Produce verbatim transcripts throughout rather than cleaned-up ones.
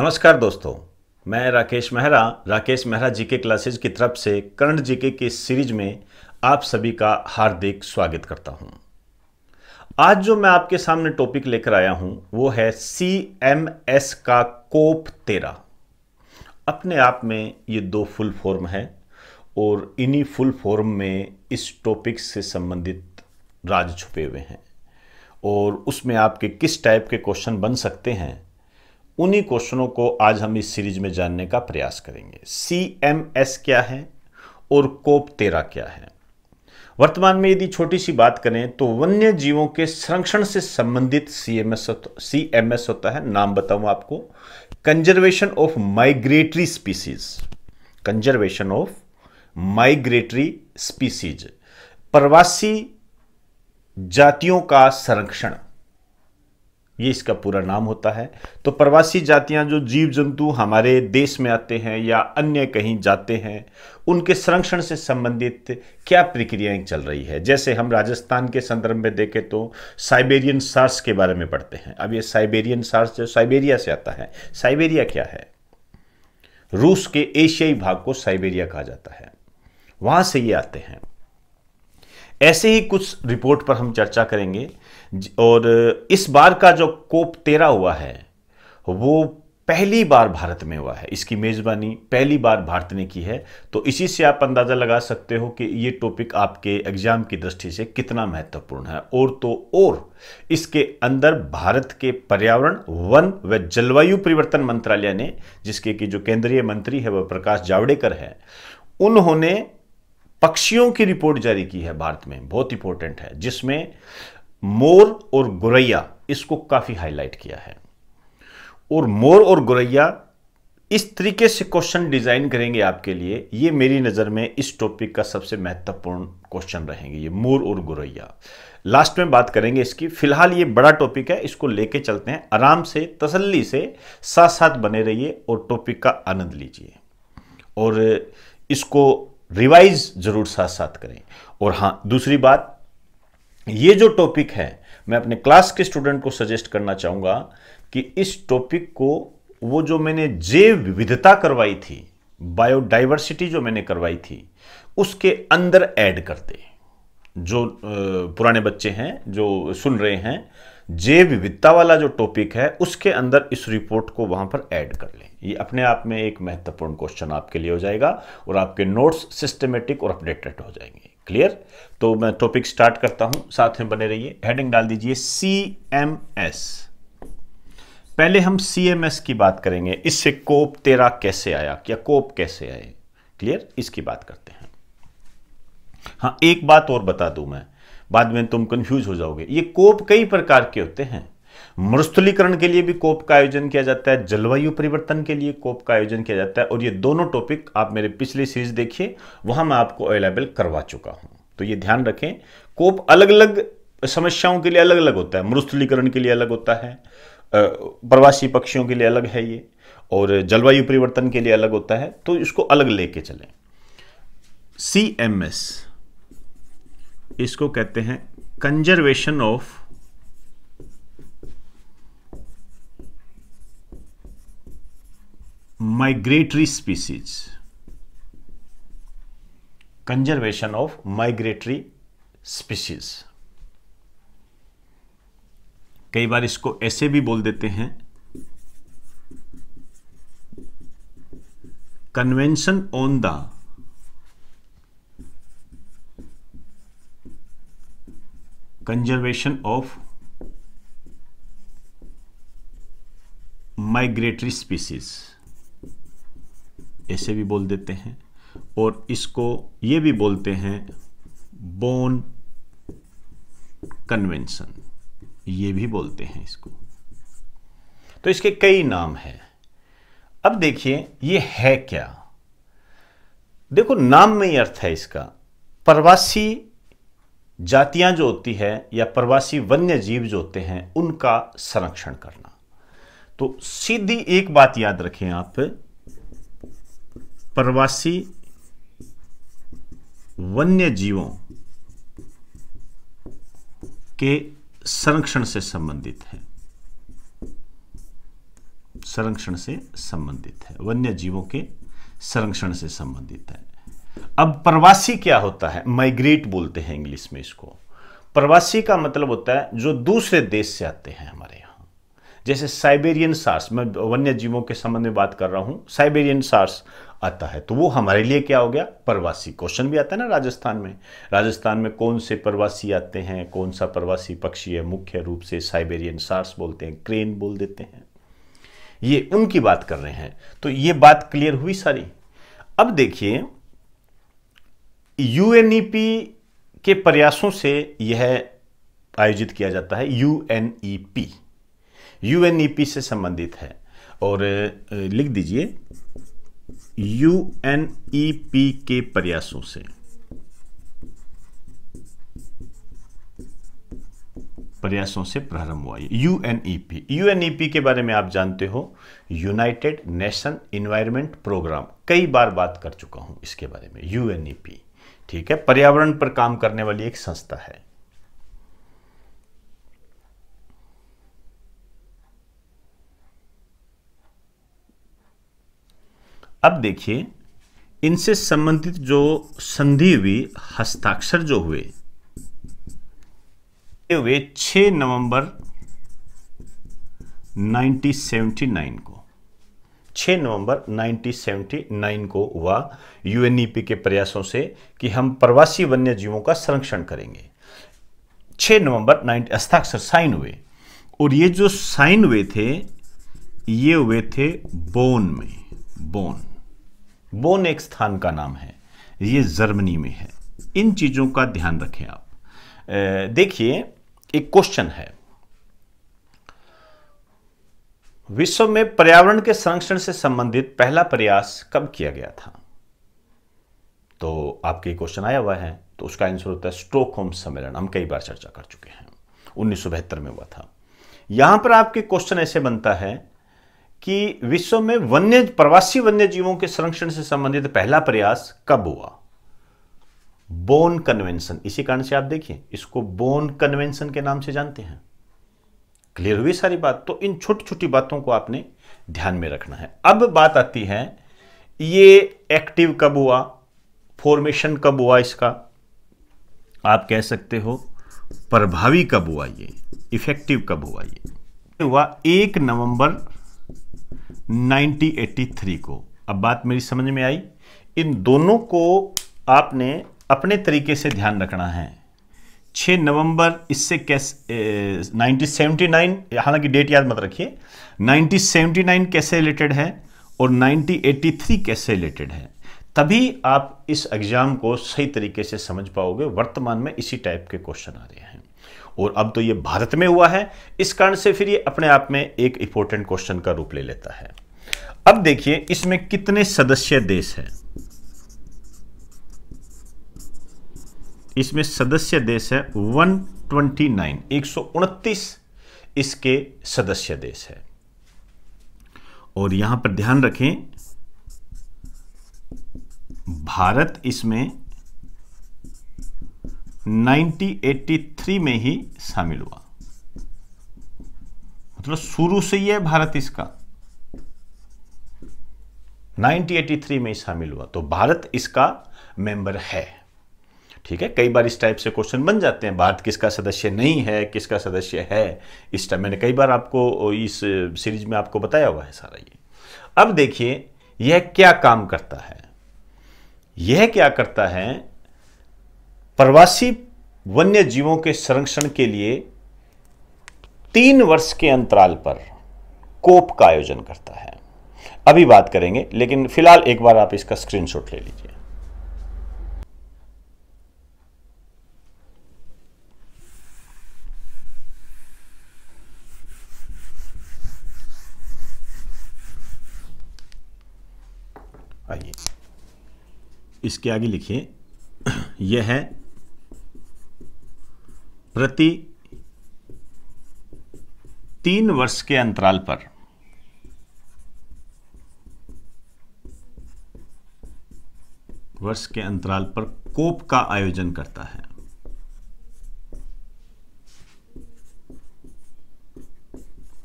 नमस्कार दोस्तों, मैं राकेश मेहरा राकेश मेहरा जीके क्लासेज की तरफ से करंट जीके की सीरीज में आप सभी का हार्दिक स्वागत करता हूं। आज जो मैं आपके सामने टॉपिक लेकर आया हूं वो है सी एम एस का कोप तेरह। अपने आप में ये दो फुल फॉर्म है और इन्हीं फुल फॉर्म में इस टॉपिक से संबंधित राज छुपे हुए हैं और उसमें आपके किस टाइप के क्वेश्चन बन सकते हैं, उन्हीं क्वेश्चनों को आज हम इस सीरीज में जानने का प्रयास करेंगे। सी एम एस क्या है और कोप तेरह क्या है। वर्तमान में यदि छोटी सी बात करें तो वन्य जीवों के संरक्षण से संबंधित C M S C M S होता है। नाम बताऊं आपको, conservation of migratory species. Conservation of migratory species, प्रवासी जातियों का संरक्षण, ये इसका पूरा नाम होता है। तो प्रवासी जातियां जो जीव जंतु हमारे देश में आते हैं या अन्य कहीं जाते हैं, उनके संरक्षण से संबंधित क्या प्रक्रियाएं चल रही है। जैसे हम राजस्थान के संदर्भ में देखें तो साइबेरियन सार्स के बारे में पढ़ते हैं। अब ये साइबेरियन सार्स जो साइबेरिया से आता है, साइबेरिया क्या है? रूस के एशियाई भाग को साइबेरिया कहा जाता है, वहां से ये आते हैं। ऐसे ही कुछ रिपोर्ट पर हम चर्चा करेंगे। और इस बार का जो कोप तेरह हुआ है वो पहली बार भारत में हुआ है। इसकी मेजबानी पहली बार भारत ने की है। तो इसी से आप अंदाजा लगा सकते हो कि ये टॉपिक आपके एग्जाम की दृष्टि से कितना महत्वपूर्ण है। और तो और इसके अंदर भारत के पर्यावरण, वन व जलवायु परिवर्तन मंत्रालय ने, जिसके की जो केंद्रीय मंत्री है वह प्रकाश जावड़ेकर है, उन्होंने पक्षियों की रिपोर्ट जारी की है भारत में, बहुत इंपॉर्टेंट है, जिसमें मोर और गोरैया इसको काफी हाईलाइट किया है। और मोर और गोरैया इस तरीके से क्वेश्चन डिजाइन करेंगे आपके लिए, ये मेरी नजर में इस टॉपिक का सबसे महत्वपूर्ण क्वेश्चन रहेंगे, ये मोर और गोरैया। लास्ट में बात करेंगे इसकी। फिलहाल ये बड़ा टॉपिक है, इसको लेके चलते हैं आराम से, तसल्ली से, साथ साथ बने रहिए और टॉपिक का आनंद लीजिए और इसको रिवाइज जरूर साथ साथ करें। और हाँ, दूसरी बात, ये जो टॉपिक है मैं अपने क्लास के स्टूडेंट को सजेस्ट करना चाहूंगा कि इस टॉपिक को, वो जो मैंने जैव विविधता करवाई थी, बायोडाइवर्सिटी जो मैंने करवाई थी, उसके अंदर ऐड कर दे। जो पुराने बच्चे हैं जो सुन रहे हैं, जैव विविधता वाला जो टॉपिक है उसके अंदर इस रिपोर्ट को वहां पर ऐड कर लें। ये अपने आप में एक महत्वपूर्ण क्वेश्चन आपके लिए हो जाएगा और आपके नोट्स सिस्टमेटिक और अपडेटेड हो जाएंगे। क्लियर? तो मैं टॉपिक स्टार्ट करता हूं, साथ में बने रहिए। हेडिंग डाल दीजिए सी एम एस। पहले हम सी एम एस की बात करेंगे, इससे कोप तेरह कैसे आया, क्या कोप कैसे आए। क्लियर? इसकी बात करते हैं। हाँ, एक बात और बता दूं मैं, बाद में तुम कंफ्यूज हो जाओगे। ये कोप कई प्रकार के होते हैं। मरुस्थलीकरण के लिए भी कोप का आयोजन किया जाता है, जलवायु परिवर्तन के लिए कोप का आयोजन किया जाता है। और ये दोनों टॉपिक आप मेरे पिछली सीरीज देखिए, वहां मैं आपको अवेलेबल करवा चुका हूं। तो ये ध्यान रखें, कोप अलग अलग समस्याओं के लिए अलग अलग होता है। मरुस्थलीकरण के लिए अलग होता है, प्रवासी पक्षियों के लिए अलग है ये, और जलवायु परिवर्तन के लिए अलग होता है। तो इसको अलग लेके चलें। सी एम एस, इसको कहते हैं conservation of migratory species. Conservation of migratory species, कई बार इसको ऐसे भी बोल देते हैं, convention on the conservation of migratory species, ऐसे भी बोल देते हैं। और इसको ये भी बोलते हैं बोन कन्वेंशन, ये भी बोलते हैं इसको। तो इसके कई नाम हैं। अब देखिए ये है क्या। देखो, नाम में ही अर्थ है इसका। प्रवासी जातियां जो होती है या प्रवासी वन्य जीव जो होते हैं, उनका संरक्षण करना। तो सीधी एक बात याद रखें आप, प्रवासी वन्य जीवों के संरक्षण से संबंधित है। संरक्षण से संबंधित है, वन्य जीवों के संरक्षण से संबंधित है। अब प्रवासी क्या होता है? माइग्रेट बोलते हैं इंग्लिश में इसको। प्रवासी का मतलब होता है जो दूसरे देश से आते हैं हमारे यहाँ, जैसे साइबेरियन सार्स, मैं वन्य जीवों के संबंध में बात कर रहा हूं, साइबेरियन सार्स आता है तो वो हमारे लिए क्या हो गया? प्रवासी। क्वेश्चन भी आता है ना राजस्थान में, राजस्थान में कौन से प्रवासी आते हैं, कौन सा प्रवासी पक्षी है? मुख्य रूप से साइबेरियन सार्स बोलते हैं, क्रेन बोल देते हैं, ये उनकी बात कर रहे हैं। तो ये बात क्लियर हुई सारी। अब देखिए यूएनईपी के प्रयासों से यह आयोजित किया जाता है, यूएनईपी यूएनईपी से संबंधित है। और लिख दीजिए यूएनईपी के प्रयासों से, प्रयासों से प्रारंभ हुआ ये यूएनईपी। यूएनईपी के बारे में आप जानते हो, यूनाइटेड नेशन एनवायरनमेंट प्रोग्राम, कई बार बात कर चुका हूं इसके बारे में। यूएनईपी, ठीक है, पर्यावरण पर काम करने वाली एक संस्था है। अब देखिए इनसे संबंधित जो संधि हुई, हस्ताक्षर जो हुए हुए छह नवंबर उन्नीस सौ उन्यासी को, छह नवंबर उन्नीस सौ उन्यासी को हुआ यूएनईपी के प्रयासों से कि हम प्रवासी वन्य जीवों का संरक्षण करेंगे। छह नवंबर हस्ताक्षर साइन हुए, और ये जो साइन हुए थे ये हुए थे बोन में। बोन बोन एक स्थान का नाम है, ये जर्मनी में है। इन चीजों का ध्यान रखें आप। देखिए एक क्वेश्चन है, विश्व में पर्यावरण के संरक्षण से संबंधित पहला प्रयास कब किया गया था? तो आपके क्वेश्चन आया हुआ है, तो उसका आंसर होता है स्टॉकहोम सम्मेलन। हम कई बार चर्चा कर चुके हैं, उन्नीस सौ बहत्तर में हुआ था। यहां पर आपके क्वेश्चन ऐसे बनता है कि विश्व में वन्य प्रवासी वन्य जीवों के संरक्षण से संबंधित पहला प्रयास कब हुआ? Bonn convention. इसी कारण से आप देखिए इसको बोन कन्वेंशन के नाम से जानते हैं। क्लियर हुई सारी बात? तो इन छोटी छोटी बातों को आपने ध्यान में रखना है। अब बात आती है ये एक्टिव कब हुआ, फॉर्मेशन कब हुआ, इसका आप कह सकते हो प्रभावी कब हुआ, ये इफेक्टिव कब हुआ? ये हुआ एक नवंबर उन्नीस सौ तिरासी को। अब बात मेरी समझ में आई। इन दोनों को आपने अपने तरीके से ध्यान रखना है। छह नवंबर इससे कैसे उन्नीस सौ उन्यासी, हालांकि डेट याद मत रखिए, उन्नीस सौ उन्यासी कैसे रिलेटेड है और उन्नीस सौ तिरासी कैसे रिलेटेड है, तभी आप इस एग्जाम को सही तरीके से समझ पाओगे। वर्तमान में इसी टाइप के क्वेश्चन आ रहे हैं, और अब तो ये भारत में हुआ है, इस कारण से फिर ये अपने आप में एक इंपॉर्टेंट क्वेश्चन का रूप ले लेता है। अब देखिए इसमें कितने सदस्य देश हैं? इसमें सदस्य देश है एक सौ उनतीस, एक सौ उनतीस इसके सदस्य देश है। और यहां पर ध्यान रखें भारत इसमें उन्नीस सौ तिरासी में ही शामिल हुआ, मतलब शुरू से ही है भारत इसका, उन्नीस सौ तिरासी में ही शामिल हुआ, तो भारत इसका मेंबर है। ठीक है, कई बार इस टाइप से क्वेश्चन बन जाते हैं, भारत किसका सदस्य नहीं है, किसका सदस्य है। इस टाइप मैंने कई बार आपको इस सीरीज में आपको बताया हुआ है सारा ये। अब देखिए यह क्या काम करता है, यह क्या करता है, प्रवासी वन्य जीवों के संरक्षण के लिए तीन वर्ष के अंतराल पर कोप का आयोजन करता है। अभी बात करेंगे, लेकिन फिलहाल एक बार आप इसका स्क्रीनशॉट ले लीजिए। आइए इसके आगे लिखिए, यह है प्रति तीन वर्ष के अंतराल पर वर्ष के अंतराल पर कोप का आयोजन करता है।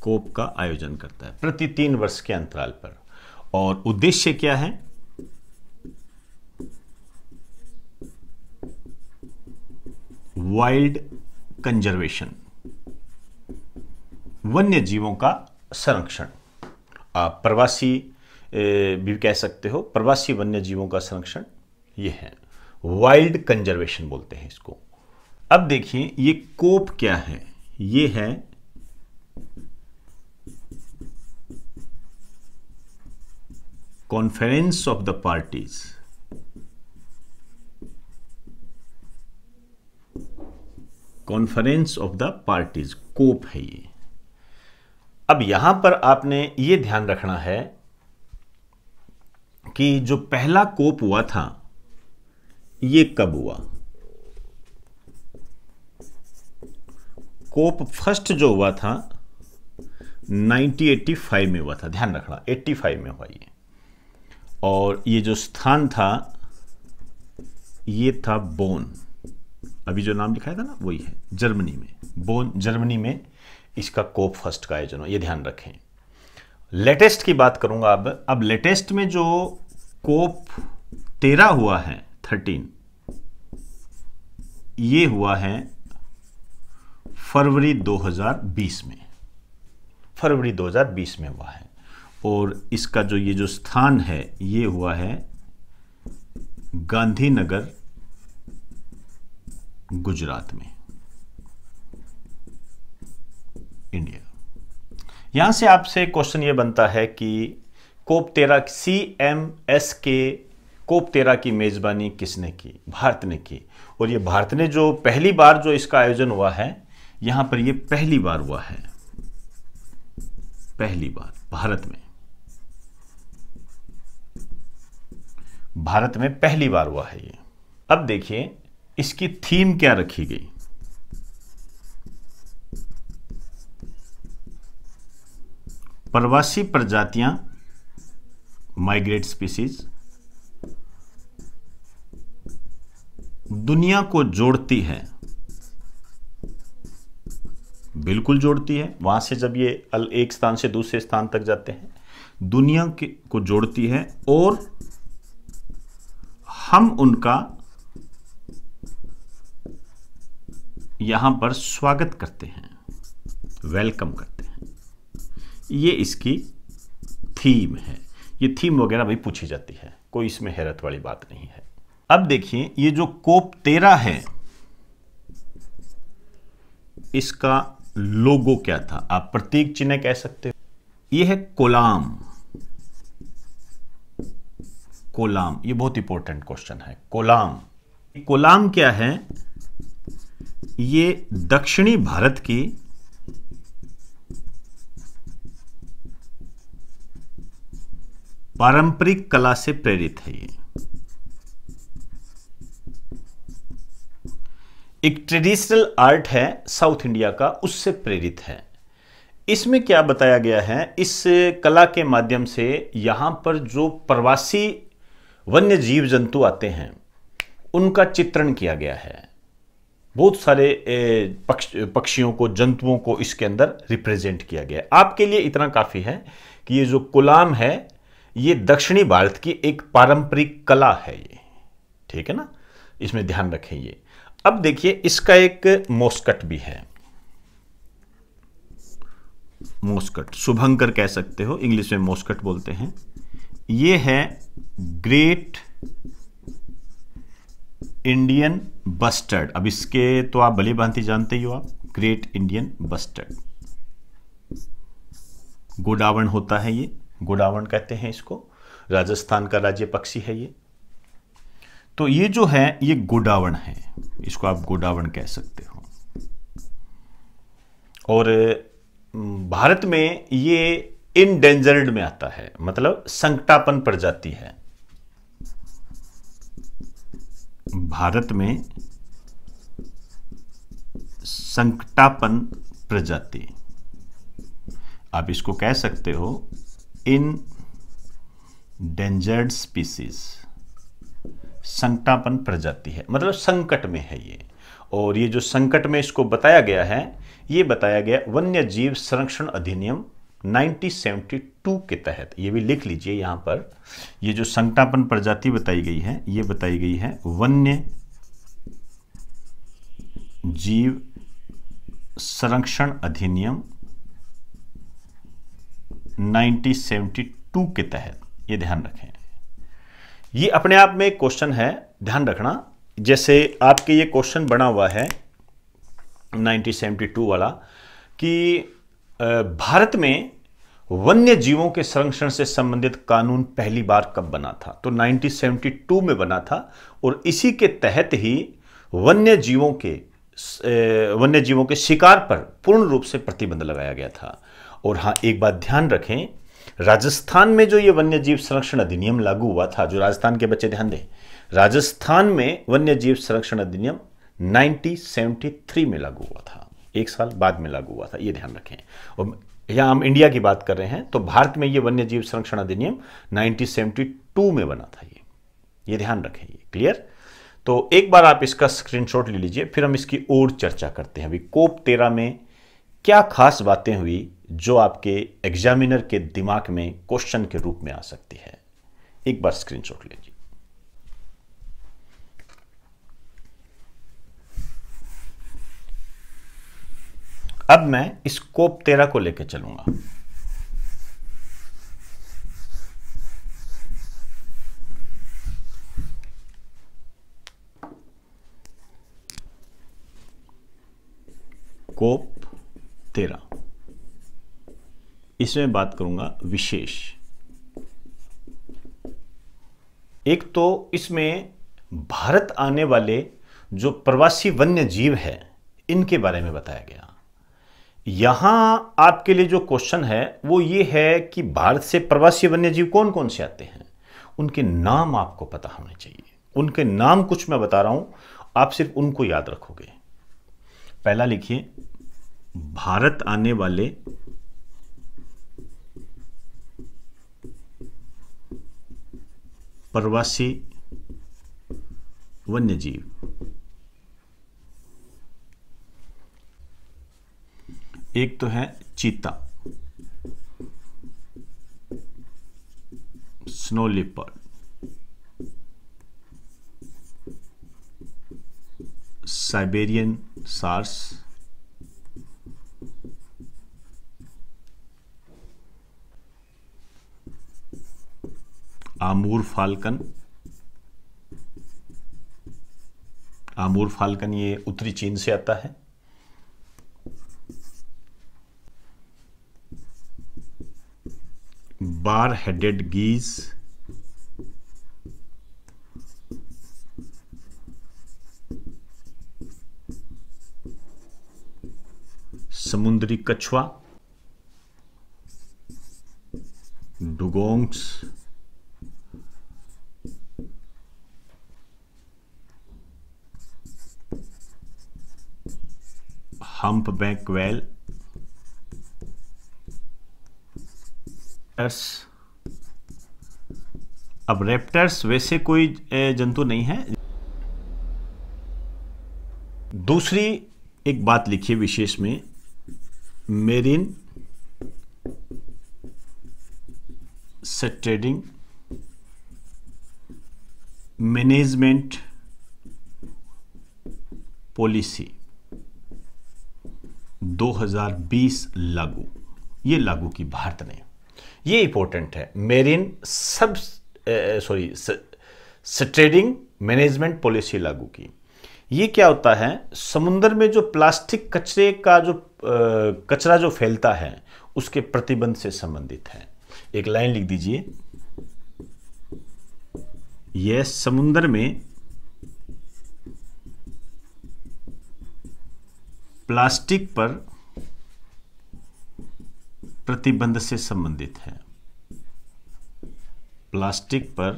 कोप का आयोजन करता है प्रति तीन वर्ष के अंतराल पर। और उद्देश्य क्या है? वाइल्ड कंजर्वेशन, वन्य जीवों का संरक्षण। आप प्रवासी भी कह सकते हो, प्रवासी वन्य जीवों का संरक्षण ये है, वाइल्ड कंजर्वेशन बोलते हैं इसको। अब देखिए ये कोप क्या है? ये है conference of the parties, conference of the parties, COP है ये। अब यहां पर आपने ये ध्यान रखना है कि जो पहला कोप हुआ था ये कब हुआ? कोप फर्स्ट जो हुआ था नाइनटीन एटी फाइव में हुआ था, ध्यान रखना पचासी में हुआ ये। और ये जो स्थान था ये था बोन, अभी जो नाम लिखा था ना वही है, जर्मनी में, बोन जर्मनी में इसका कोप फर्स्ट का आयोजन हो, ये ध्यान रखें। लेटेस्ट की बात करूंगा अब अब लेटेस्ट में जो कोप तेरह हुआ है, थर्टीन, ये हुआ है फरवरी दो हज़ार बीस में, फरवरी दो हज़ार बीस में हुआ है। और इसका जो ये जो स्थान है ये हुआ है गांधीनगर, गुजरात में, इंडिया। यहां से आपसे क्वेश्चन ये बनता है कि कोप तेरह, सी एम एस के कोप तेरह की मेजबानी किसने की? भारत ने की। और ये भारत ने जो पहली बार जो इसका आयोजन हुआ है, यहां पर ये पहली बार हुआ है, पहली बार भारत में, भारत में पहली बार हुआ है ये। अब देखिए इसकी थीम क्या रखी गई? प्रवासी प्रजातियां, माइग्रेट स्पीसीज, दुनिया को जोड़ती है, बिल्कुल जोड़ती है। वहां से जब ये एक स्थान से दूसरे स्थान तक जाते हैं, दुनिया को जोड़ती है और हम उनका यहां पर स्वागत करते हैं, वेलकम करते हैं। ये इसकी थीम है। ये थीम वगैरह भी पूछी जाती है, कोई इसमें हैरत वाली बात नहीं है। अब देखिए ये जो कोप तेरह है, इसका लोगो क्या था? आप प्रतीक चिन्ह कह सकते हो। ये है कोलाम, कोलाम, ये बहुत इंपॉर्टेंट क्वेश्चन है। कोलाम, कोलाम क्या है? ये दक्षिणी भारत की पारंपरिक कला से प्रेरित है। ये एक ट्रेडिशनल आर्ट है साउथ इंडिया का, उससे प्रेरित है। इसमें क्या बताया गया है? इस कला के माध्यम से यहां पर जो प्रवासी वन्य जीव जंतु आते हैं उनका चित्रण किया गया है। बहुत सारे पक्ष, पक्षियों को, जंतुओं को इसके अंदर रिप्रेजेंट किया गया है। आपके लिए इतना काफी है कि ये जो कोलाम है ये दक्षिणी भारत की एक पारंपरिक कला है ये, ठीक है ना, इसमें ध्यान रखें ये। अब देखिए इसका एक मोस्कट भी है, मोस्कट, शुभंकर कह सकते हो, इंग्लिश में मोस्कट बोलते हैं। ये है ग्रेट इंडियन बस्टर्ड। अब इसके तो आप भली भांति जानते ही हो आप, ग्रेट इंडियन बस्टर्ड, गोडावण होता है ये, गोडावण कहते हैं इसको, राजस्थान का राज्य पक्षी है ये। तो ये जो है ये गोडावण है, इसको आप गोडावण कह सकते हो। और भारत में ये इनडेंजर्ड में आता है, मतलब संकटापन्न प्रजाति है। भारत में संकटापन्न प्रजाति, आप इसको कह सकते हो इन डेंजर्ड स्पीसीज, संकटापन्न प्रजाति है, मतलब संकट में है ये। और ये जो संकट में इसको बताया गया है, ये बताया गया वन्य जीव संरक्षण अधिनियम उन्नीस सौ बहत्तर के तहत। ये भी लिख लीजिए यहाँ पर, ये जो संकटापन्न प्रजाति बताई गई है, ये बताई गई है वन्य जीव संरक्षण अधिनियम उन्नीस सौ बहत्तर के तहत। ये ध्यान रखें, ये अपने आप में एक क्वेश्चन है, ध्यान रखना। जैसे आपके ये क्वेश्चन बना हुआ है उन्नीस सौ बहत्तर वाला कि भारत में वन्य जीवों के संरक्षण से संबंधित कानून पहली बार कब बना था, तो उन्नीस सौ बहत्तर में बना था। और इसी के तहत ही वन्य जीवों के वन्य जीवों के शिकार पर पूर्ण रूप से प्रतिबंध लगाया गया था। और हाँ, एक बात ध्यान रखें, राजस्थान में जो ये वन्य जीव संरक्षण अधिनियम लागू हुआ था, जो राजस्थान के बच्चे ध्यान दें, राजस्थान में वन्य जीव संरक्षण अधिनियम उन्नीस सौ तिहत्तर में लागू हुआ था, एक साल बाद में लागू हुआ था, ये ध्यान रखें। और यहाँ हम इंडिया की बात कर रहे हैं, तो भारत में ये वन्य जीव संरक्षण अधिनियम उन्नीस सौ बहत्तर में बना था, ये ये ध्यान रखें। ये क्लियर? तो एक बार आप इसका स्क्रीनशॉट ले लीजिए, फिर हम इसकी और चर्चा करते हैं। अभी कोप तेरह में क्या खास बातें हुई जो आपके एग्जामिनर के दिमाग में क्वेश्चन के रूप में आ सकती है, एक बार स्क्रीनशॉट लीजिए। अब मैं इस कोप तेरह को लेकर चलूंगा। कोप तेरह, इसमें बात करूंगा विशेष। एक तो इसमें भारत आने वाले जो प्रवासी वन्य जीव है, इनके बारे में बताया गया। यहां आपके लिए जो क्वेश्चन है वो ये है कि भारत से प्रवासी वन्य जीव कौन कौन से आते हैं, उनके नाम आपको पता होने चाहिए। उनके नाम कुछ मैं बता रहा हूं, आप सिर्फ उनको याद रखोगे। पहला लिखिए, भारत आने वाले प्रवासी वन्य जीव। एक तो है चीता, स्नो लिपर्ड, साइबेरियन सार्स, आमूर फाल्कन। आमूर फाल्कन ये उत्तरी चीन से आता है। बार हेडेड गीज, समुद्री कछुआ, डुगोंग्स, हम्पबैक व्हेल, अब रेप्टर्स वैसे कोई जंतु नहीं है। दूसरी एक बात लिखिए विशेष में, मेरीन स्ट्रेडिंग मैनेजमेंट पॉलिसी दो हज़ार बीस लागू, ये लागू की भारत ने, ये इंपॉर्टेंट है। मेरीन सब सॉरी स्ट्रेडिंग मैनेजमेंट पॉलिसी लागू की। ये क्या होता है, समुद्र में जो प्लास्टिक कचरे का जो आ, कचरा जो फैलता है उसके प्रतिबंध से संबंधित है। एक लाइन लिख दीजिए, यह समुद्र में प्लास्टिक पर प्रतिबंध से संबंधित है। प्लास्टिक पर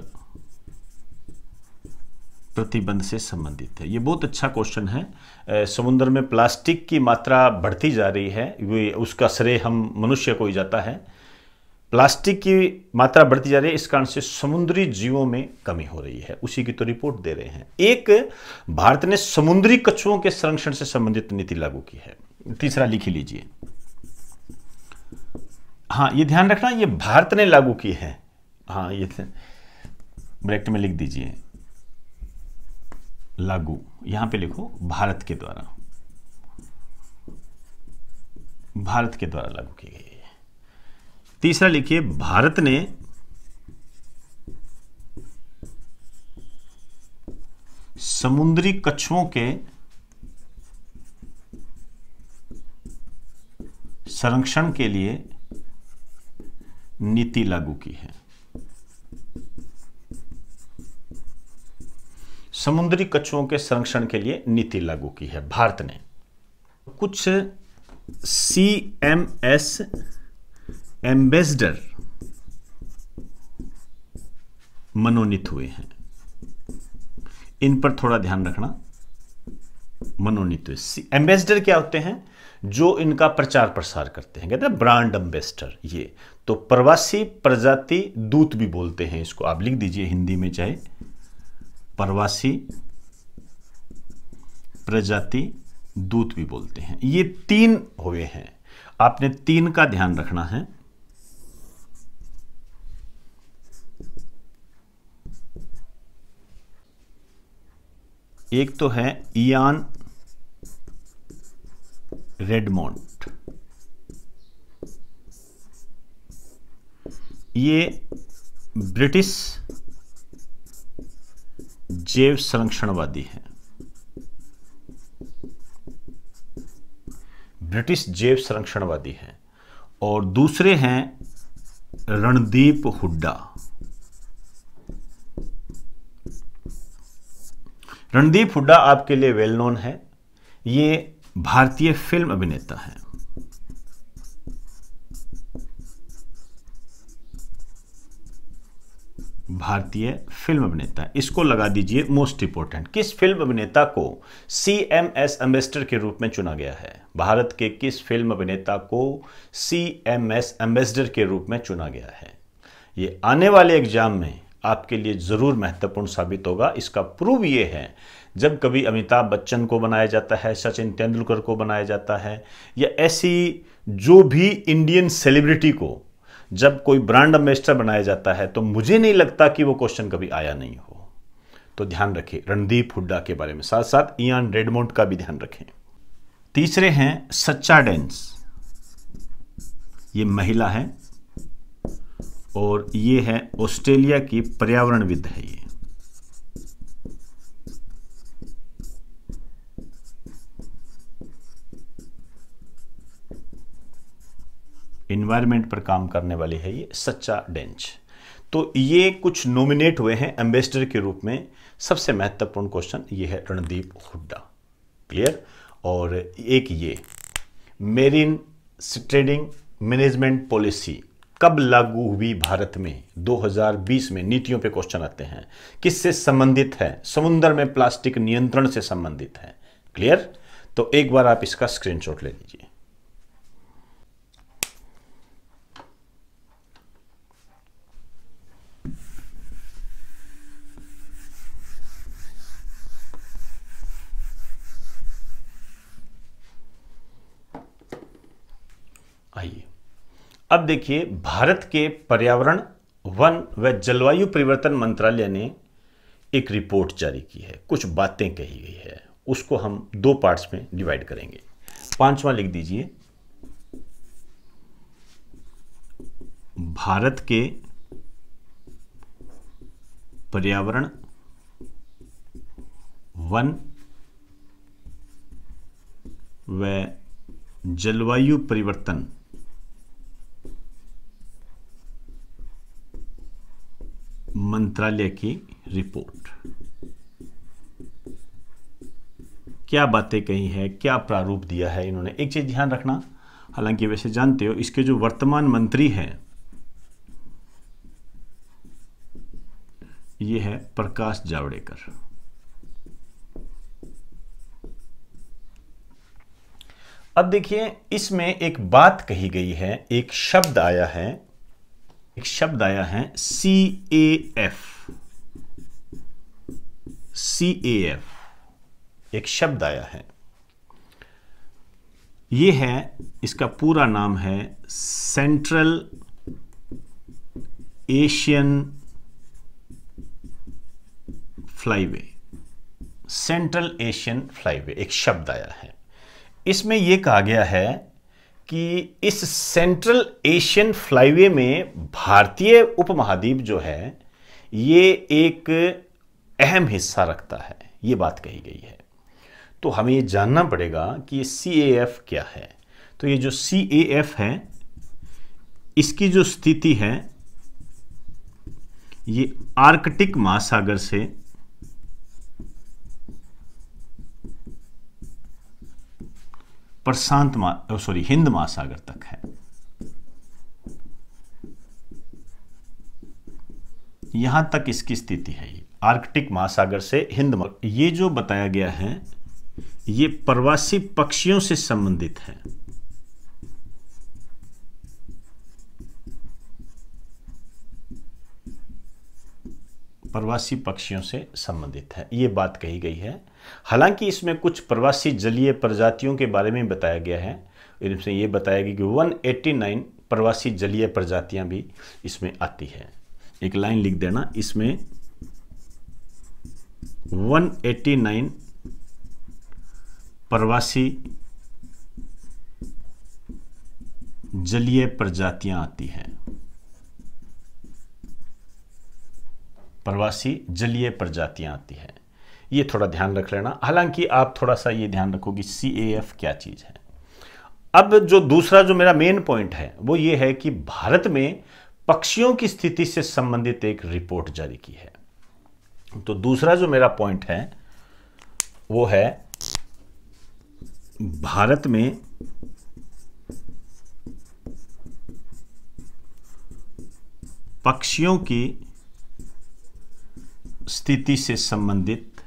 प्रतिबंध से संबंधित है। ये बहुत अच्छा क्वेश्चन है। समुद्र में प्लास्टिक की मात्रा बढ़ती जा रही है, उसका श्रेय हम मनुष्य को ही जाता है। प्लास्टिक की मात्रा बढ़ती जा रही है, इस कारण से समुद्री जीवों में कमी हो रही है, उसी की तो रिपोर्ट दे रहे हैं। एक, भारत ने समुद्री कछुओं के संरक्षण से संबंधित नीति लागू की है। तीसरा लिख लीजिए, हाँ ये ध्यान रखना, ये भारत ने लागू की है। हाँ ये ब्रैकेट में लिख दीजिए लागू, यहां पे लिखो भारत के द्वारा, भारत के द्वारा लागू की गई है। तीसरा लिखिए, भारत ने समुद्री कछुओं के संरक्षण के लिए नीति लागू की है। समुद्री कछुओं के संरक्षण के लिए नीति लागू की है भारत ने। कुछ सी एम एस एम्बेसडर मनोनीत हुए हैं, इन पर थोड़ा ध्यान रखना। मनोनीत हुए, एम्बेसडर क्या होते हैं? जो इनका प्रचार प्रसार करते हैं, कहते हैं ब्रांड एम्बेसडर। ये तो प्रवासी प्रजाति दूत भी बोलते हैं इसको, आप लिख दीजिए हिंदी में चाहे, प्रवासी प्रजाति दूत भी बोलते हैं। ये तीन हुए हैं, आपने तीन का ध्यान रखना है। एक तो है इयान रेडमोंट, ये ब्रिटिश जैव संरक्षणवादी है, ब्रिटिश जैव संरक्षणवादी है। और दूसरे हैं रणदीप हुड्डा। रणदीप हुड्डा आपके लिए वेल नोन है, ये भारतीय फिल्म अभिनेता है। भारतीय फिल्म अभिनेता, इसको लगा दीजिए मोस्ट इंपोर्टेंट। किस फिल्म अभिनेता को सी एम एस एम्बेसडर के रूप में चुना गया है? भारत के किस फिल्म अभिनेता को सी एम एस एम्बेसडर के रूप में चुना गया है? ये आने वाले एग्जाम में आपके लिए जरूर महत्वपूर्ण साबित होगा। इसका प्रूव ये है, जब कभी अमिताभ बच्चन को बनाया जाता है, सचिन तेंदुलकर को बनाया जाता है, या ऐसी जो भी इंडियन सेलिब्रिटी को जब कोई ब्रांड एम्बेसडर बनाया जाता है, तो मुझे नहीं लगता कि वो क्वेश्चन कभी आया नहीं हो। तो ध्यान रखें रणदीप हुड्डा के बारे में, साथ साथ इयान रेडमोंट का भी ध्यान रखें। तीसरे हैं सच्चा डेंस, ये महिला है और ये है ऑस्ट्रेलिया की पर्यावरणविद है। ये इन्वायरमेंट पर काम करने वाली है, ये सच्चा डेंच। तो ये कुछ नॉमिनेट हुए हैं एम्बेसडर के रूप में। सबसे महत्वपूर्ण क्वेश्चन ये है रणदीप हुड्डा, क्लियर। और एक ये मेरीन ट्रेडिंग मैनेजमेंट पॉलिसी कब लागू हुई भारत में? दो हज़ार बीस में। नीतियों पे क्वेश्चन आते हैं, किससे संबंधित है? समुद्र में प्लास्टिक नियंत्रण से संबंधित है, क्लियर। तो एक बार आप इसका स्क्रीनशॉट ले लीजिए। आइए अब देखिए, भारत के पर्यावरण, वन व जलवायु परिवर्तन मंत्रालय ने एक रिपोर्ट जारी की है, कुछ बातें कही गई है, उसको हम दो पार्ट्स में डिवाइड करेंगे। पांचवा लिख दीजिए, भारत के पर्यावरण, वन व जलवायु परिवर्तन मंत्रालय की रिपोर्ट। क्या बातें कही है, क्या प्रारूप दिया है इन्होंने? एक चीज ध्यान रखना, हालांकि वैसे जानते हो इसके जो वर्तमान मंत्री हैं ये है प्रकाश जावड़ेकर। अब देखिए, इसमें एक बात कही गई है, एक शब्द आया है एक शब्द आया है सी A F, C A F एक शब्द आया है। ये है, इसका पूरा नाम है Central Asian flyway. Central Asian flyway एक शब्द आया है। इसमें यह कहा गया है कि इस सेंट्रल एशियन फ्लाईवे में भारतीय उपमहाद्वीप जो है ये एक अहम हिस्सा रखता है, ये बात कही गई है। तो हमें ये जानना पड़ेगा कि ये सी ए एफ क्या है। तो ये जो सी ए एफ है, इसकी जो स्थिति है ये आर्कटिक महासागर से प्रशांत मा सॉरी हिंद महासागर तक है। यहां तक इसकी स्थिति है, ये आर्कटिक महासागर से हिंद। ये जो बताया गया है ये प्रवासी पक्षियों से संबंधित है। प्रवासी पक्षियों से संबंधित है, ये बात कही गई है। हालांकि इसमें कुछ प्रवासी जलीय प्रजातियों के बारे में बताया गया है। इसमें यह बताया गया कि एक सौ नवासी प्रवासी जलीय प्रजातियां भी इसमें आती है। एक लाइन लिख देना, इसमें एक सौ नवासी प्रवासी जलीय प्रजातियां आती हैं। प्रवासी जलीय प्रजातियां आती है, ये थोड़ा ध्यान रख लेना। हालांकि आप थोड़ा सा ये ध्यान रखो कि सी ए एफ क्या चीज है। अब जो दूसरा जो मेरा मेन पॉइंट है वो ये है कि भारत में पक्षियों की स्थिति से संबंधित एक रिपोर्ट जारी की है। तो दूसरा जो मेरा पॉइंट है वो है भारत में पक्षियों की स्थिति से संबंधित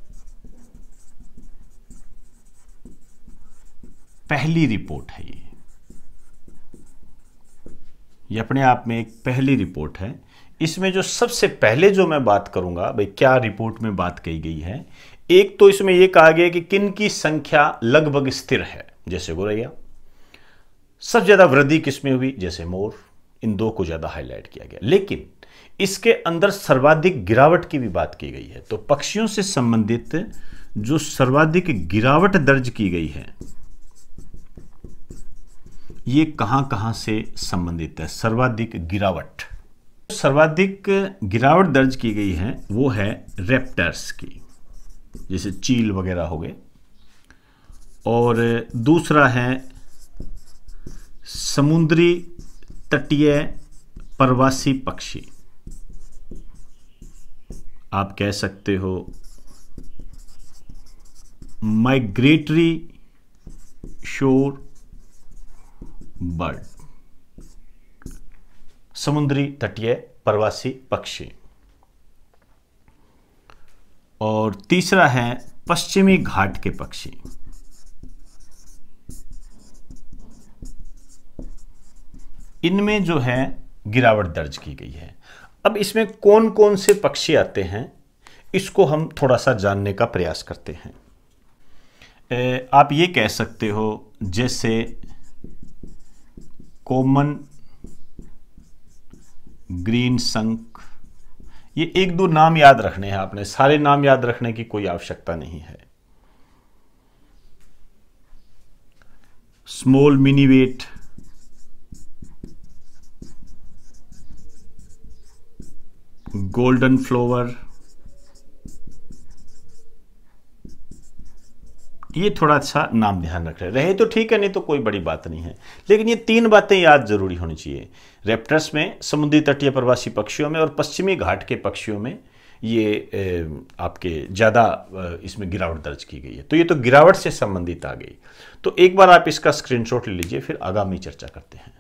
पहली रिपोर्ट है। ये ये अपने आप में एक पहली रिपोर्ट है। इसमें जो सबसे पहले जो मैं बात करूंगा, भाई क्या रिपोर्ट में बात कही गई है। एक तो इसमें यह कहा गया कि किन की संख्या लगभग स्थिर है, जैसे गोरैया। सबसे ज्यादा वृद्धि किसमें हुई, जैसे मोर। इन दो को ज्यादा हाईलाइट किया गया। लेकिन इसके अंदर सर्वाधिक गिरावट की भी बात की गई है। तो पक्षियों से संबंधित जो सर्वाधिक गिरावट दर्ज की गई है ये कहां कहां से संबंधित है। सर्वाधिक गिरावट सर्वाधिक गिरावट दर्ज की गई है वो है रेप्टर्स की, जैसे चील वगैरह हो गए। और दूसरा है समुद्री तटीय प्रवासी पक्षी। आप कह सकते हो माइग्रेटरी शोर बर्ड, समुद्री तटीय प्रवासी पक्षी। और तीसरा है पश्चिमी घाट के पक्षी। इनमें जो है गिरावट दर्ज की गई है। अब इसमें कौन कौन से पक्षी आते हैं इसको हम थोड़ा सा जानने का प्रयास करते हैं। ए, आप ये कह सकते हो जैसे कॉमन ग्रीन शंख। ये एक दो नाम याद रखने हैं आपने, सारे नाम याद रखने की कोई आवश्यकता नहीं है। स्मॉल मिनीवेट, गोल्डन फ्लोवर, ये थोड़ा सा नाम ध्यान रख रहे रहे तो ठीक है, नहीं तो कोई बड़ी बात नहीं है। लेकिन ये तीन बातें याद जरूरी होनी चाहिए। रेप्टर्स में, समुद्री तटीय प्रवासी पक्षियों में और पश्चिमी घाट के पक्षियों में ये आपके ज़्यादा इसमें गिरावट दर्ज की गई है। तो ये तो गिरावट से संबंधित आ गई। तो एक बार आप इसका स्क्रीनशॉट ले लीजिए, फिर आगामी चर्चा करते हैं।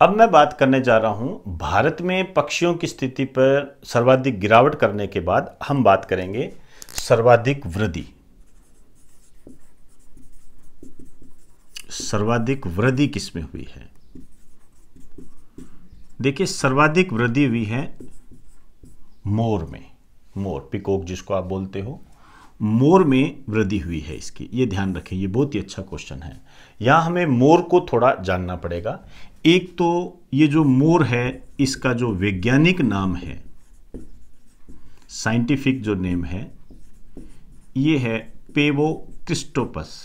अब मैं बात करने जा रहा हूं भारत में पक्षियों की स्थिति पर सर्वाधिक गिरावट करने के बाद हम बात करेंगे सर्वाधिक वृद्धि। सर्वाधिक वृद्धि किसमें हुई है? देखिए, सर्वाधिक वृद्धि हुई है मोर में। मोर, पिकॉक जिसको आप बोलते हो, मोर में वृद्धि हुई है इसकी। ये ध्यान रखें, ये बहुत ही अच्छा क्वेश्चन है। यहां हमें मोर को थोड़ा जानना पड़ेगा। एक तो ये जो मोर है इसका जो वैज्ञानिक नाम है, साइंटिफिक जो नेम है, ये है पेवोक्रिस्टोपस।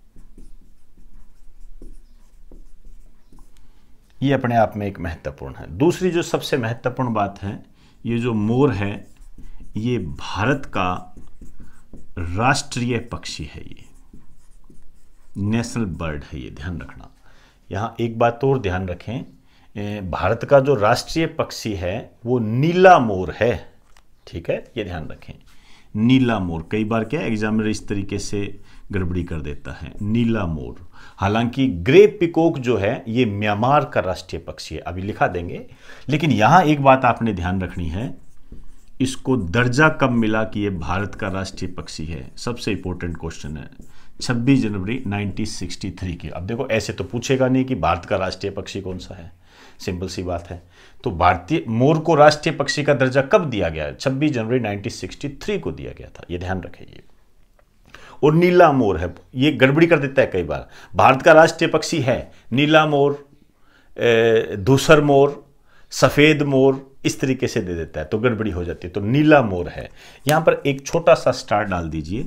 ये अपने आप में एक महत्वपूर्ण है। दूसरी जो सबसे महत्वपूर्ण बात है, ये जो मोर है ये भारत का राष्ट्रीय पक्षी है, ये नेशनल बर्ड है, ये ध्यान रखना। यहाँ एक बात और ध्यान रखें, भारत का जो राष्ट्रीय पक्षी है वो नीला मोर है। ठीक है, ये ध्यान रखें, नीला मोर। कई बार क्या एग्जामिनर इस तरीके से गड़बड़ी कर देता है, नीला मोर। हालांकि ग्रे पिकॉक जो है ये म्यांमार का राष्ट्रीय पक्षी है, अभी लिखा देंगे। लेकिन यहाँ एक बात आपने ध्यान रखनी है, इसको दर्जा कब मिला कि ये भारत का राष्ट्रीय पक्षी है? सबसे इंपॉर्टेंट क्वेश्चन है, छब्बीस जनवरी उन्नीस सौ तिरसठ की। अब देखो, ऐसे तो पूछेगा नहीं कि भारत का राष्ट्रीय पक्षी कौन सा है, सिंपल सी बात है। तो भारतीय मोर को राष्ट्रीय पक्षी का दर्जा कब दिया गया? छब्बीस जनवरी उन्नीस सौ तिरसठ को दिया गया था, ये ध्यान रखिए। और नीला मोर है, ये गड़बड़ी कर देता है कई बार। भारत का राष्ट्रीय पक्षी है नीला मोर, धूसर मोर, सफेद मोर, इस तरीके से दे देता है तो गड़बड़ी हो जाती है। तो नीला मोर है। यहां पर एक छोटा सा स्टार डाल दीजिए।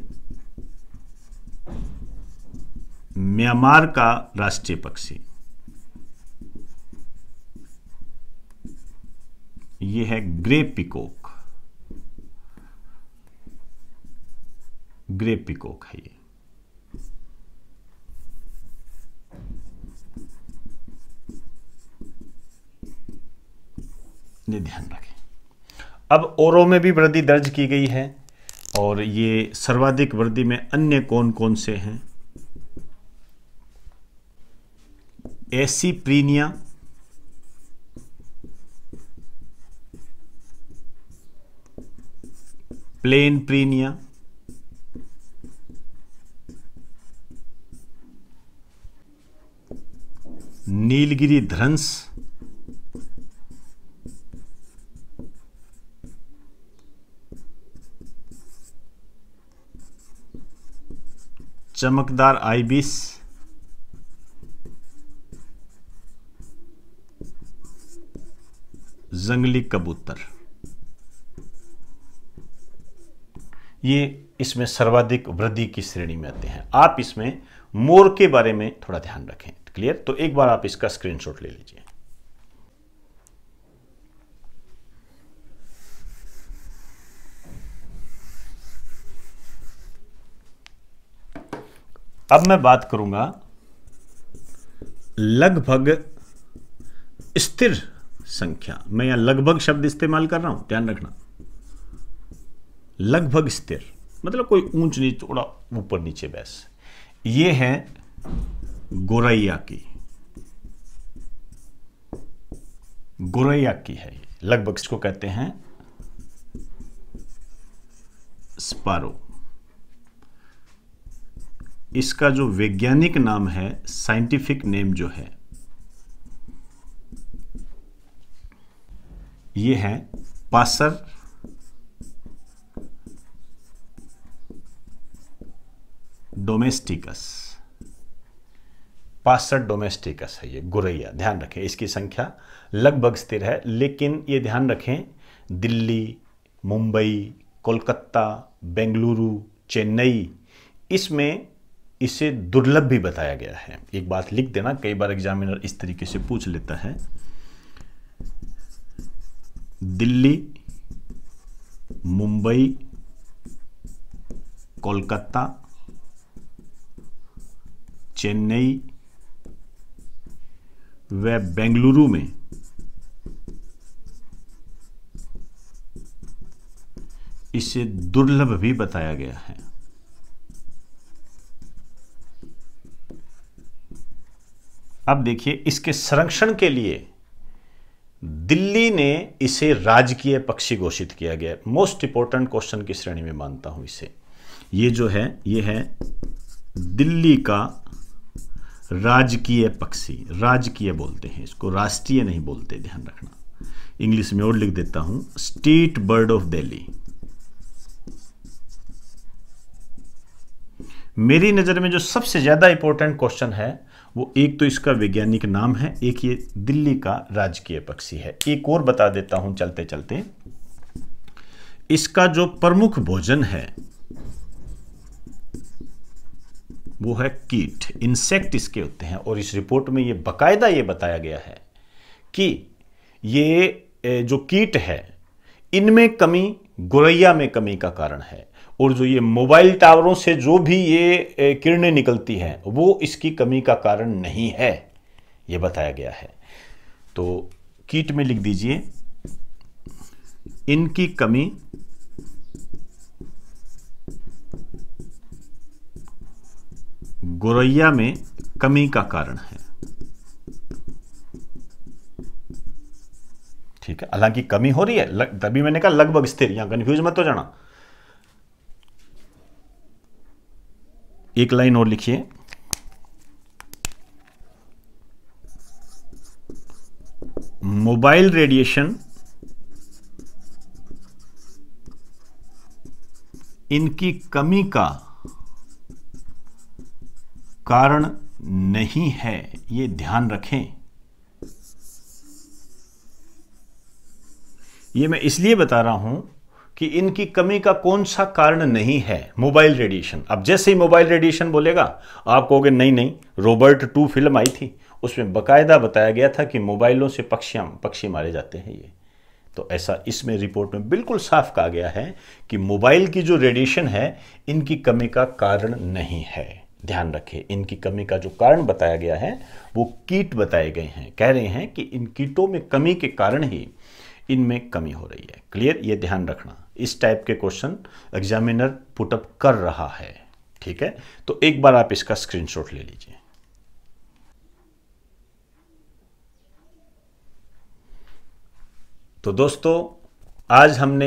म्यांमार का राष्ट्रीय पक्षी ये है ग्रे पिकॉक। ग्रे पिकॉक है ये। ये ध्यान रखें। अब औरों में भी वृद्धि दर्ज की गई है, और ये सर्वाधिक वृद्धि में अन्य कौन कौन से हैं? एसीप्रीनिया, प्लेन प्रीनिया, नीलगिरी ध्रंस, चमकदार आइबिस, जंगली कबूतर। ये इसमें सर्वाधिक वृद्धि की श्रेणी में आते हैं। आप इसमें मोर के बारे में थोड़ा ध्यान रखें। क्लियर? तो एक बार आप इसका स्क्रीनशॉट ले लीजिए। अब मैं बात करूंगा लगभग स्थिर संख्या। मैं यहां लगभग शब्द इस्तेमाल कर रहा हूं, ध्यान रखना। लगभग स्थिर मतलब कोई ऊंच नीच, थोड़ा ऊपर नीचे, बस। ये है गोरैया की। गोरैया की है ये, लगभग इसको कहते हैं स्पारो। इसका जो वैज्ञानिक नाम है, साइंटिफिक नेम जो है, ये है पासर डोमेस्टिकस। पासर डोमेस्टिकस है ये गोरैया। ध्यान रखें, इसकी संख्या लगभग स्थिर है। लेकिन ये ध्यान रखें, दिल्ली, मुंबई, कोलकाता, बेंगलुरु, चेन्नई, इसमें इसे दुर्लभ भी बताया गया है। एक बात लिख देना, कई बार एग्जामिनर इस तरीके से पूछ लेता है। दिल्ली, मुंबई, कोलकाता, चेन्नई व बेंगलुरु में इसे दुर्लभ भी बताया गया है। अब देखिए, इसके संरक्षण के लिए दिल्ली ने इसे राजकीय पक्षी घोषित किया गया। मोस्ट इंपॉर्टेंट क्वेश्चन की श्रेणी में मानता हूं इसे। ये जो है ये है दिल्ली का राजकीय पक्षी, राजकीय बोलते हैं इसको, राष्ट्रीय नहीं बोलते, ध्यान रखना। इंग्लिश में और लिख देता हूं, स्टेट बर्ड ऑफ दिल्ली। मेरी नजर में जो सबसे ज्यादा इंपॉर्टेंट क्वेश्चन है वो एक तो इसका वैज्ञानिक नाम है, एक ये दिल्ली का राजकीय पक्षी है। एक और बता देता हूं चलते चलते, इसका जो प्रमुख भोजन है वो है कीट, इंसेक्ट इसके होते हैं। और इस रिपोर्ट में ये बकायदा ये बताया गया है कि ये जो कीट है इनमें कमी गोरैया में कमी का कारण है, और जो ये मोबाइल टावरों से जो भी ये किरणें निकलती हैं वो इसकी कमी का कारण नहीं है, ये बताया गया है। तो कीट में लिख दीजिए इनकी कमी गोरैया में कमी का कारण है। ठीक है, हालांकि कमी हो रही है, तभी मैंने कहा लगभग स्थिर, यहां कंफ्यूज मत हो जाना। एक लाइन और लिखिए, मोबाइल रेडिएशन इनकी कमी का कारण नहीं है, ये ध्यान रखें। ये मैं इसलिए बता रहा हूं कि इनकी कमी का कौन सा कारण नहीं है, मोबाइल रेडिएशन। अब जैसे ही मोबाइल रेडिएशन बोलेगा आप कहोगे नहीं नहीं, रॉबर्ट टू फिल्म आई थी उसमें बकायदा बताया गया था कि मोबाइलों से पक्षियां पक्षी मारे जाते हैं। ये तो ऐसा इसमें रिपोर्ट में बिल्कुल साफ कहा गया है कि मोबाइल की जो रेडिएशन है इनकी कमी का कारण नहीं है। ध्यान रखें, इनकी कमी का जो कारण बताया गया है वो कीट बताए गए हैं। कह रहे हैं कि इन कीटों में कमी के कारण ही इनमें कमी हो रही है। क्लियर, ये ध्यान रखना। इस टाइप के क्वेश्चन एग्जामिनर पुटअप कर रहा है। ठीक है, तो एक बार आप इसका स्क्रीनशॉट ले लीजिए। तो दोस्तों, आज हमने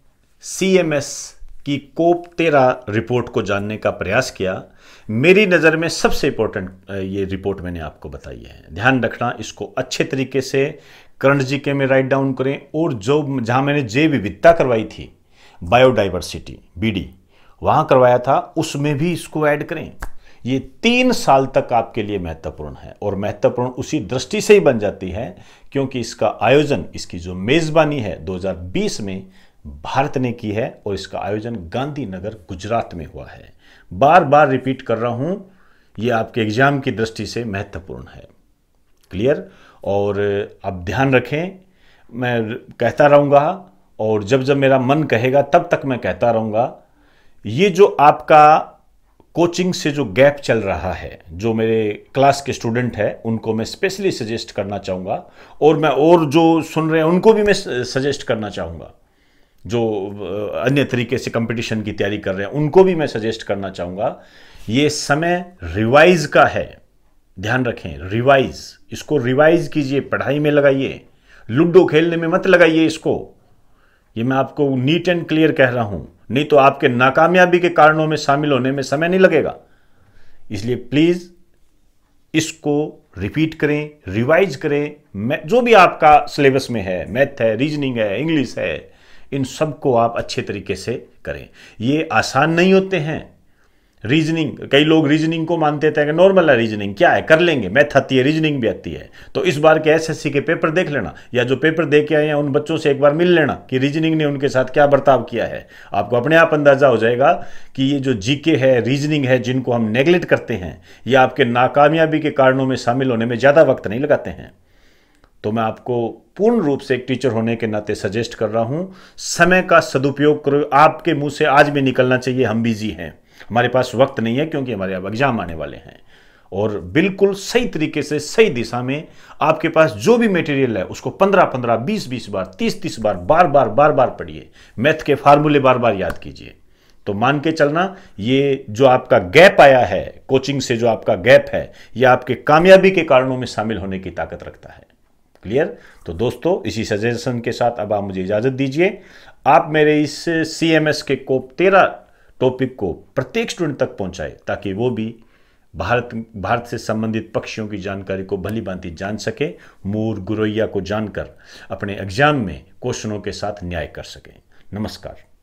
सीएमएस की कोप तेरह रिपोर्ट को जानने का प्रयास किया। मेरी नज़र में सबसे इंपॉर्टेंट ये रिपोर्ट मैंने आपको बताई है। ध्यान रखना, इसको अच्छे तरीके से करंट जीके में राइट डाउन करें, और जो जहां मैंने जैव विविधता करवाई थी, बायोडाइवर्सिटी बीडी वहां करवाया था, उसमें भी इसको ऐड करें। ये तीन साल तक आपके लिए महत्वपूर्ण है, और महत्वपूर्ण उसी दृष्टि से ही बन जाती है क्योंकि इसका आयोजन, इसकी जो मेजबानी है दो हज़ार बीस में भारत ने की है, और इसका आयोजन गांधीनगर गुजरात में हुआ है। बार बार रिपीट कर रहा हूं, ये आपके एग्जाम की दृष्टि से महत्वपूर्ण है। क्लियर, और अब ध्यान रखें, मैं कहता रहूँगा, और जब जब मेरा मन कहेगा तब तक मैं कहता रहूँगा। ये जो आपका कोचिंग से जो गैप चल रहा है, जो मेरे क्लास के स्टूडेंट हैं उनको मैं स्पेशली सजेस्ट करना चाहूँगा, और मैं और जो सुन रहे हैं उनको भी मैं सजेस्ट करना चाहूँगा, जो अन्य तरीके से कंपटीशन की तैयारी कर रहे हैं उनको भी मैं सजेस्ट करना चाहूँगा। ये समय रिवाइज का है, ध्यान रखें, रिवाइज, इसको रिवाइज कीजिए, पढ़ाई में लगाइए, लूडो खेलने में मत लगाइए इसको। ये मैं आपको नीट एंड क्लियर कह रहा हूं, नहीं तो आपके नाकामयाबी के कारणों में शामिल होने में समय नहीं लगेगा। इसलिए प्लीज इसको रिपीट करें, रिवाइज करें। मैं जो भी आपका सिलेबस में है, मैथ है, रीजनिंग है, इंग्लिश है, इन सबको आप अच्छे तरीके से करें। ये आसान नहीं होते हैं। रीजनिंग, कई लोग रीजनिंग को मानते थे कि नॉर्मल है, रीजनिंग क्या है, कर लेंगे, मैथ आती है, रीजनिंग भी आती है। तो इस बार के एसएससी के पेपर देख लेना, या जो पेपर दे के आए हैं उन बच्चों से एक बार मिल लेना कि रीजनिंग ने उनके साथ क्या बर्ताव किया है। आपको अपने आप अंदाजा हो जाएगा कि ये जो जीके है, रीजनिंग है, जिनको हम नेग्लेक्ट करते हैं, ये आपके नाकामयाबी के कारणों में शामिल होने में ज़्यादा वक्त नहीं लगाते हैं। तो मैं आपको पूर्ण रूप से एक टीचर होने के नाते सजेस्ट कर रहा हूं, समय का सदुपयोग करो। आपके मुंह से आज भी निकलना चाहिए हम बिजी हैं, हमारे पास वक्त नहीं है, क्योंकि हमारे अब एग्जाम आने वाले हैं। और बिल्कुल सही तरीके से, सही दिशा में आपके पास जो भी मटेरियल है उसको पंद्रह पंद्रह बीस बीस बार, तीस तीस बार, बार बार बार बार पढ़िए। मैथ के फार्मूले बार बार याद कीजिए। तो मान के चलना, ये जो आपका गैप आया है, कोचिंग से जो आपका गैप है, यह आपके कामयाबी के कारणों में शामिल होने की ताकत रखता है। क्लियर? तो दोस्तों, इसी सजेशन के साथ अब आप मुझे इजाज़त दीजिए। आप मेरे इस सी एम एस के कोप तेरह टॉपिक को प्रत्येक स्टूडेंट तक पहुंचाए, ताकि वो भी भारत भारत से संबंधित पक्षियों की जानकारी को भली भांति जान सके, मोर गुरैया को जानकर अपने एग्जाम में क्वेश्चनों के साथ न्याय कर सकें। नमस्कार।